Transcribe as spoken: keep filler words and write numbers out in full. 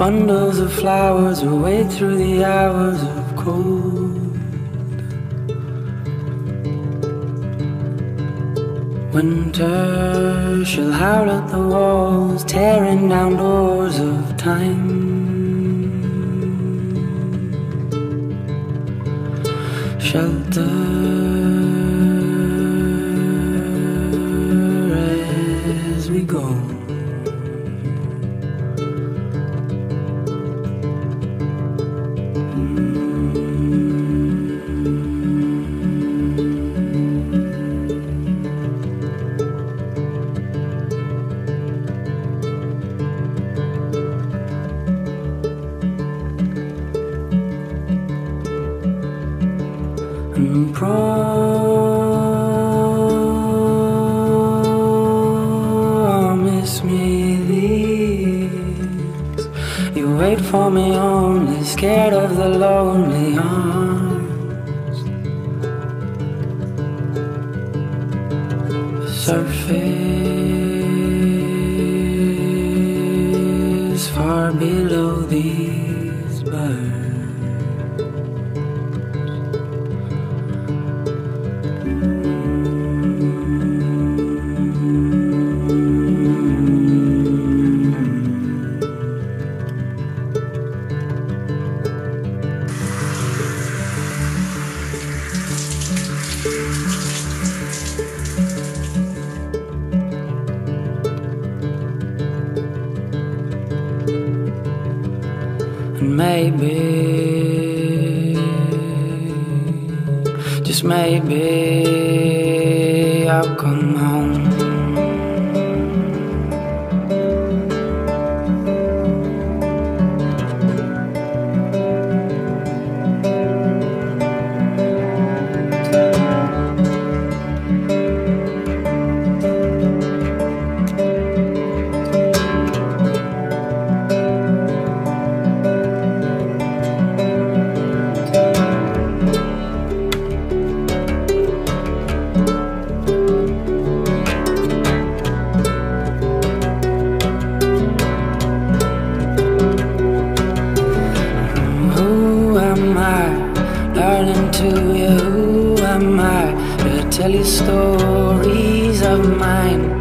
bundles of flowers will wait through the hours of cold. Winter shall howl at the walls, tearing down doors of time. Shelter as we go. And promise me this, you wait for me only, scared of the lonely arms. Surface far below these birds. And maybe, just maybe, I'll come home. Darling, to you, who am I to tell you stories of mine?